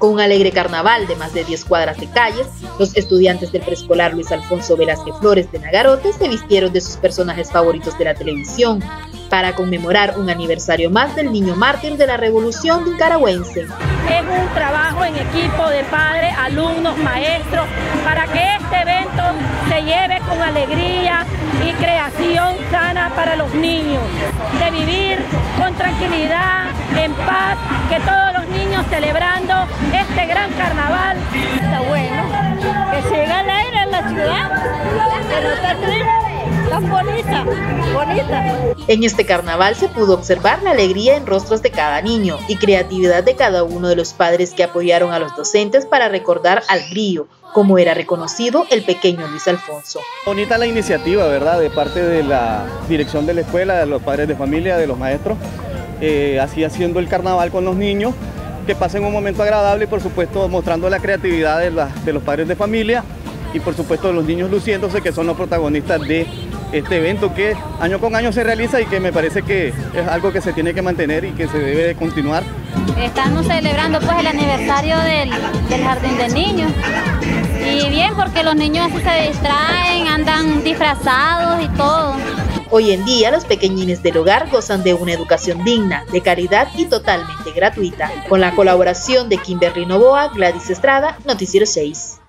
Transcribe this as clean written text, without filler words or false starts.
Con un alegre carnaval de más de 10 cuadras de calles, los estudiantes del preescolar Luis Alfonso Velázquez Flores de Nagarote se vistieron de sus personajes favoritos de la televisión para conmemorar un aniversario más del niño mártir de la Revolución Nicaragüense. Es un trabajo en equipo de padres, alumnos, maestros, para que este evento se lleve con alegría y creación sana para los niños, de vivir con tranquilidad, en paz, que todos los niños celebrando este gran carnaval. Está bueno, que se llega al aire en la ciudad, que no está triste. Tan bonita, bonita. En este carnaval se pudo observar la alegría en rostros de cada niño y creatividad de cada uno de los padres que apoyaron a los docentes para recordar al Grillo, como era reconocido el pequeño Luis Alfonso. Bonita la iniciativa, ¿verdad?, de parte de la dirección de la escuela, de los padres de familia, de los maestros, así haciendo el carnaval con los niños, que pasen un momento agradable y por supuesto mostrando la creatividad de los padres de familia y por supuesto los niños luciéndose, que son los protagonistas de este evento que año con año se realiza y que me parece que es algo que se tiene que mantener y que se debe de continuar. Estamos celebrando pues el aniversario del Jardín de Niños y bien, porque los niños así se distraen, andan disfrazados y todo. Hoy en día los pequeñines del hogar gozan de una educación digna, de calidad y totalmente gratuita. Con la colaboración de Kimberly Novoa, Gladys Estrada, Noticiero 6.